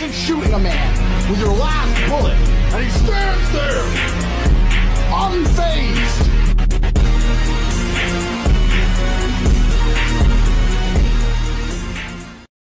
Imagine shooting a man with your last bullet, and he's